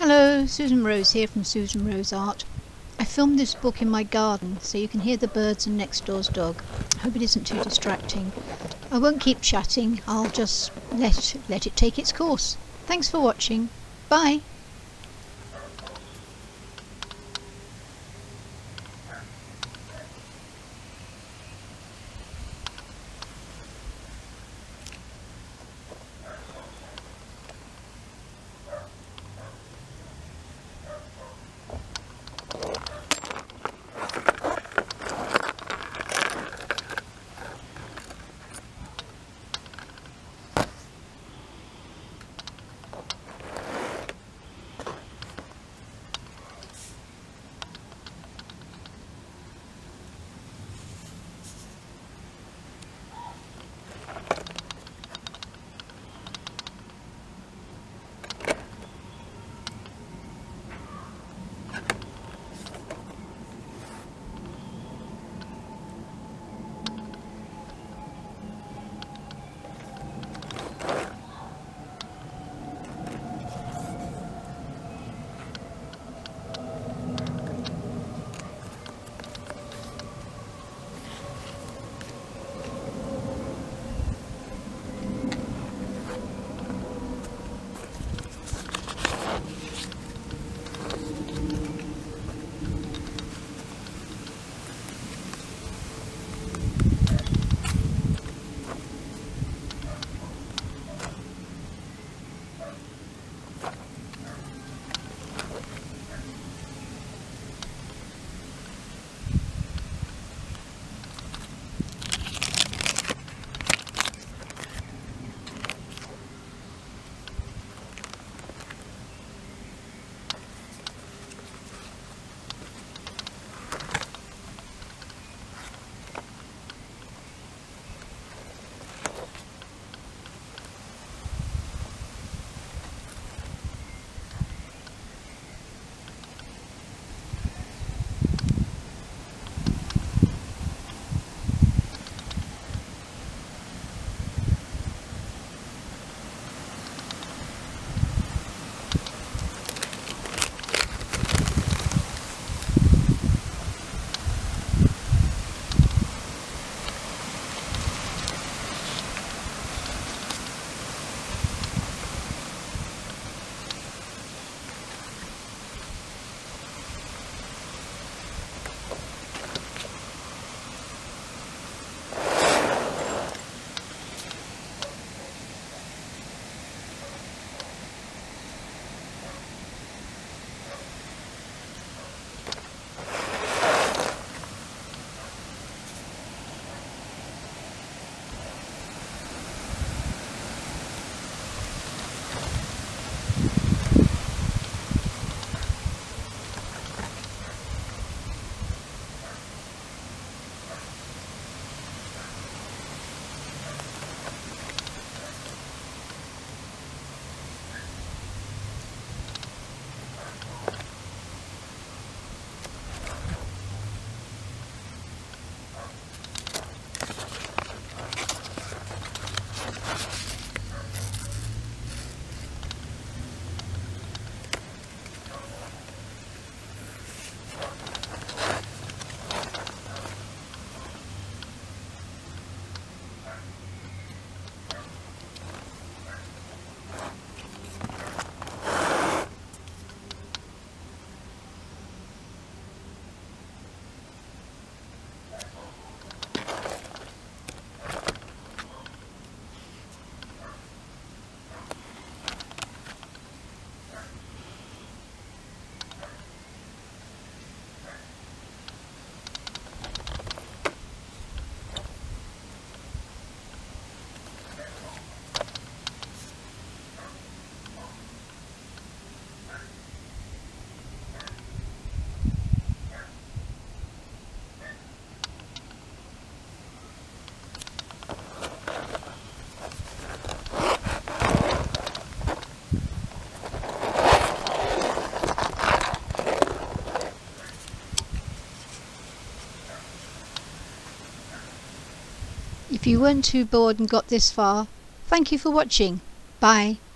Hello, Susan Rose here from Susan Rose Art. I filmed this book in my garden so you can hear the birds and next door's dog. I hope it isn't too distracting. I won't keep chatting, I'll just let it take its course. Thanks for watching. Bye. If you weren't too bored and got this far, thank you for watching. Bye.